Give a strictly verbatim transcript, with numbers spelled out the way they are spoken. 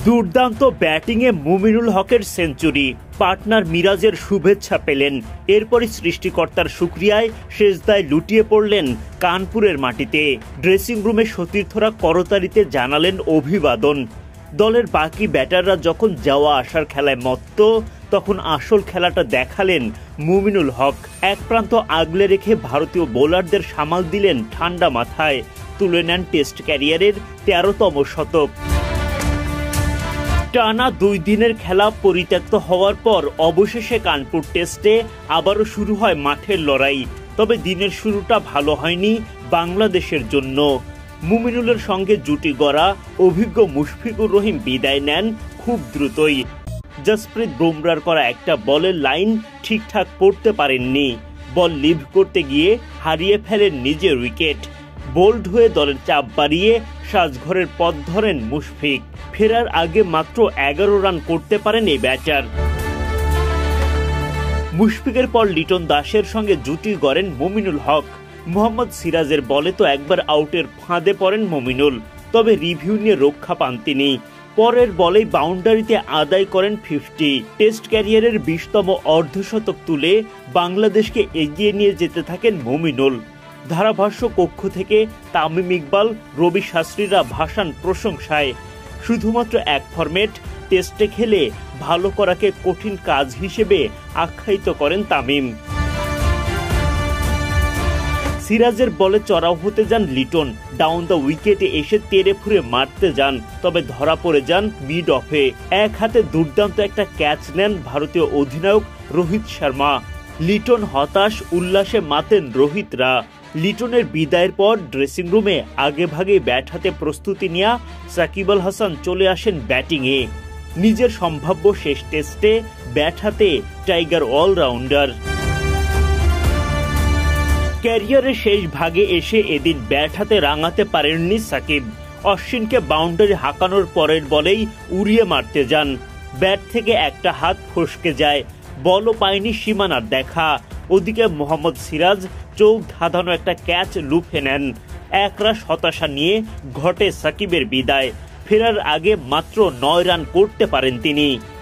দুর্দান্ত ব্যাটিংয়ে মুমিনুল হকের সেঞ্চুরি, পার্টনার মিরাজের শুভেচ্ছা পেলেন। এরপরই সৃষ্টিকর্তার শুকরিয়ায় সেজদায় লুটিয়ে পড়লেন কানপুরের মাটিতে। ড্রেসিং রুমে সতীর্থরা করতালিতে জানালেন অভিবাদন। দলের বাকি ব্যাটাররা যখন যাওয়া আসার খেলায় মত্ত, তখন আসল খেলাটা দেখালেন মুমিনুল হক। এক প্রান্ত আগলে রেখে ভারতীয় বোলারদের সামাল দিলেন ঠান্ডা মাথায়। তুলে নেন টেস্ট ক্যারিয়ারের তেরোতম শতক। টানা দুই দিনের খেলা পরিত্যক্ত হওয়ার পর অবশেষে কানপুর টেস্টে আবারও শুরু হয় মাঠের লড়াই। তবে দিনের শুরুটা ভালো হয়নি বাংলাদেশের জন্য। মুমিনুলের সঙ্গে জুটি গড়া অভিজ্ঞ মুশফিকুর রহিম বিদায় নেন খুব দ্রুতই। জসপ্রীত বুমরার করা একটা বলের লাইন ঠিকঠাক পড়তে পারেননি। বল লিভ করতে গিয়ে হারিয়ে ফেলেন নিজের উইকেট। বোল্ড হয়ে দলের চাপ বাড়িয়ে সাজঘরের পথ ধরেন মুশফিক। ফেরার আগে মাত্র এগারো রান করতে পারেন এই ব্যাটার। মুশফিকের পর লিটন দাসের সঙ্গে জুটি গড়েন মুমিনুল হক। মোহাম্মদ সিরাজের বলে তো একবার আউটের ফাঁদে পড়েন মুমিনুল, তবে রিভিউ নিয়ে রক্ষা পান তিনি। পরের বলেই বাউন্ডারিতে আদায় করেন ফিফটি। টেস্ট ক্যারিয়ারের বিশতম অর্ধশতক তুলে বাংলাদেশকে এগিয়ে নিয়ে যেতে থাকেন মুমিনুল। ধারাভাষ্য কক্ষ থেকে তামিম ইকবাল, রবি শাস্ত্রীরা ভাসান প্রশংসায়। শুধুমাত্র এক ফরম্যাট টেস্টে খেলে ভালো করাকে কঠিন কাজ হিসেবে আখ্যায়িত করেন তামিম। সিরাজের বলে চড়াও হতে যান লিটন। ডাউন দ্য উইকেটে এসে তেড়ে ফুঁড়ে মারতে যান, তবে ধরা পড়ে যান মিড অফে। এক হাতে দুর্দান্ত একটা ক্যাচ নেন ভারতীয় অধিনায়ক রোহিত শর্মা। লিটন হতাশ, উল্লাসে মাতেন রোহিতরা। লিটনের বিদায়ের পর ড্রেসিং রুমে আগে ভাগে ব্যাট হাতে প্রস্তুতি নেয়া সাকিব আল হাসান চলে আসেন ব্যাটিংয়ে। নিজের সম্ভাব্য শেষ টেস্টে ব্যাট হাতে টাইগার অলরাউন্ডার। ক্যারিয়ারের শেষ ভাগে এসে এদিন ব্যাট হাতে রাঙাতে পারেননি সাকিব। অশ্বিনকে বাউন্ডারি হাঁকানোর পরের বলেই উড়িয়ে মারতে যান। ব্যাট থেকে একটা হাত ফসকে যায়, বলও পায়নি সীমানার দেখা। ওদিকে মোহাম্মদ সিরাজ চোখ ধাঁধানো একটা ক্যাচ লুফে নেন। একরাশ হতাশা নিয়ে ঘটে সাকিবের বিদায়। ফেরার আগে মাত্র নয় রান করতে পারেন তিনি।